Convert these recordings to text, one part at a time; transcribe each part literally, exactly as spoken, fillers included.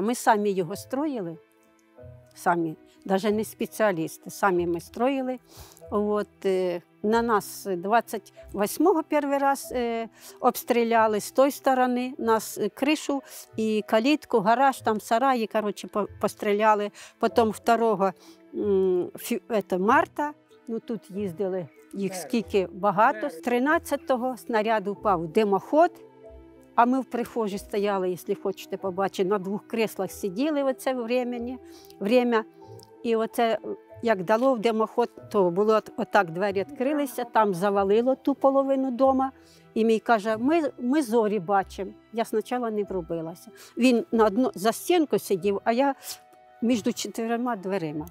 Ми самі його строїли, самі, навіть не спеціалісти, самі ми строїли. От, на нас двадцять восьмого перший раз е, обстріляли з тої сторони, нас кришу і калітку, гараж, там сараї, коротше, по, постріляли. Потім другого це, марта, ну тут їздили їх скільки багато. З тринадцятого снаряд упав в димоход, а ми в прихожій стояли, якщо хочете побачити, на двох креслах сиділи в це времени, время. І оце, як дало в димоход, то було отак, двері відкрилися, там завалило ту половину дома. І мій каже, ми, ми зорі бачимо. Я спочатку не врубилася. Він на одну, за стінку сидів, а я між чотирма дверима.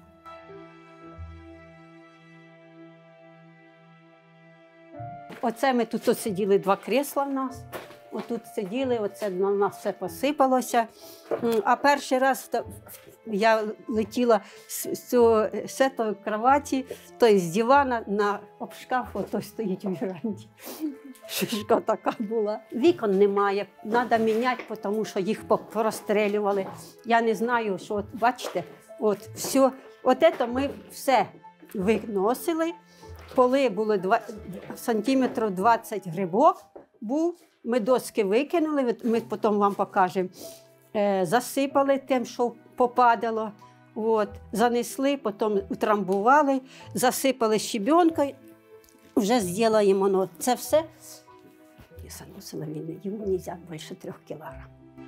Оце ми тут сиділи, два крісла в нас. Отут сиділи, оце на нас все посипалося. А перший раз я летіла з цього з цієї кроваті, тобто з дивана на обшкаф, ото стоїть у віранді. Шишка така була. Вікон немає, треба міняти, тому що їх порозстрілювали. Я не знаю, що, от, бачите, от все. От це ми все виносили. Поли були сантиметрів двадцять грибок був. Ми доски викинули, ми потім вам покажемо. Е, засипали тим, що попадало, от, занесли, потім утрамбували, засипали щебенкою, вже зробимо воно. Це все. Я заносила війни, йому не можна більше трьох кілограмів.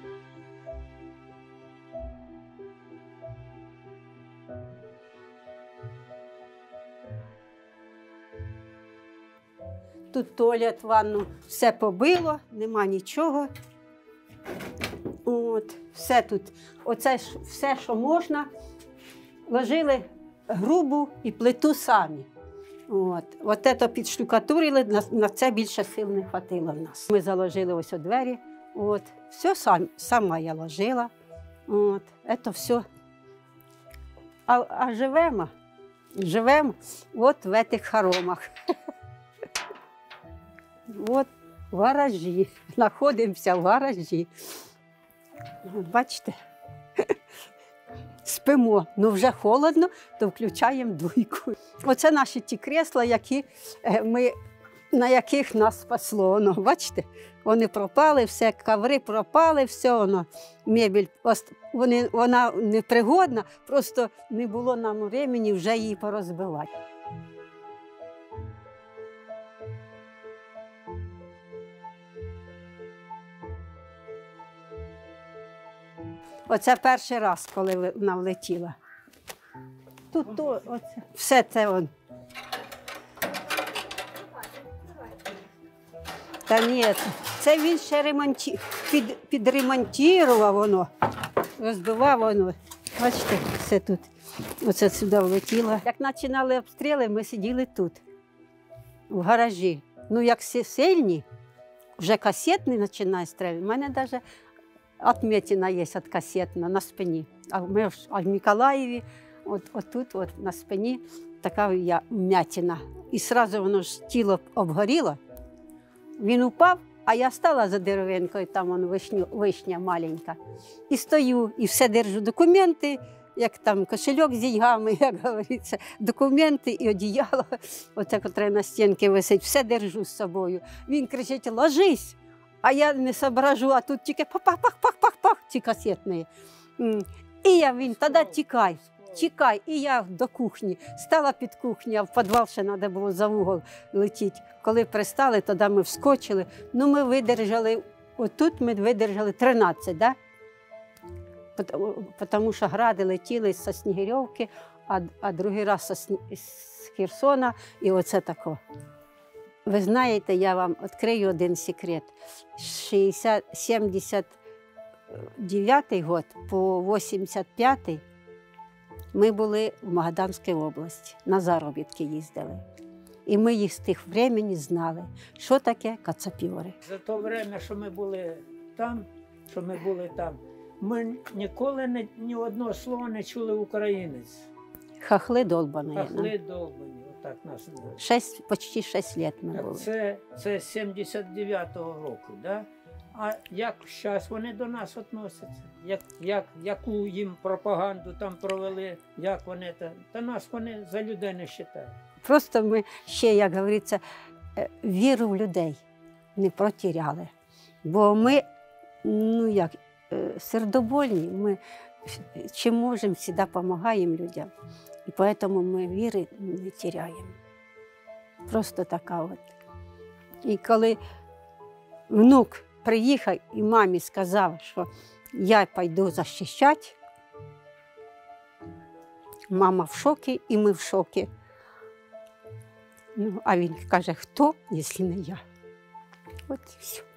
Тут туалет, ванну, все побило, нема нічого. От, все тут, оце все, що можна, ложили грубу і плиту самі. От, от це підштукатурили, на, на це більше сил не хватило в нас. Ми заложили ось у двері, от, все сам, сама я ложила. От, це все. А, а живемо, живемо от в цих хоромах. От в гаражі, знаходимося в гаражі. От, бачите, спимо, ну вже холодно, то включаємо дуйку. Оце наші ті крісла, які ми, на яких нас спасло. Воно, бачите, вони пропали, все, коври пропали, все воно, мебель, вони, вона непригодна, просто не було нам времени вже її порозбивати. Оце перший раз, коли вона влетіла. Тут то, оце, все це он. Та ні, це він ще ремонті... під... підремонтував воно, розбивав воно. Бачите, все тут. Оце сюди влетіло. Як починали обстріли, ми сиділи тут, в гаражі. Ну, як всі сильні, вже касетний починає стріляти. У мене навіть отметина є від касетна на спині. А ми в Миколаєві, от, от тут, от, на спині, така вмятина. І одразу воно ж тіло обгоріло. Він упав, а я стала за деревинкою, там вон вишня, вишня маленька. І стою, і все держу документи, як там кошельок з деньгами, як говориться, документи і одіяло, оце, котре на стінці висить, все держу з собою. Він кричить: ложись! А я не соображу, а тут тільки пах-пах-пах-пах-пах, ті касетні. І я, він, тоді тікай, тікай. І я до кухні, стала під кухню, а в підвал ще треба було за вугол летіти. Коли пристали, тоді ми вскочили. Ну, ми видержали, отут ми видержали тринадцять, да? Тому що гради летіли з Снігирьовки, а, а другий раз з Херсона, і оце тако. Ви знаєте, я вам відкрию один секрет. З сімдесят дев'ятий год по вісімдесят п'ятий ми були в Магаданській області, на заробітки їздили. І ми їх з тих времени знали, що таке кацапіори. За те время, що ми були там, що ми були там, ми ніколи не, ні одного слова не чули українець. Хахли долбані. Хахли долбані. Так нас шесть, почти шість років ми були. Це, це сімдесят дев'ятого року, да? А як зараз вони до нас відносяться? Як, як, яку їм пропаганду там провели, як вони та, та нас вони за людей не вважають. Просто ми ще, як говориться, е, віру в людей не протіряли. Бо ми, ну як, е, сердобольні, ми чим можемо, завжди допомагаємо людям. І тому ми віри не тіряємо. Просто така от. І коли внук приїхав і мамі сказав, що я пойду захищати, мама в шокі, і ми в шокі. Ну, а він каже, хто, якщо не я? От і все.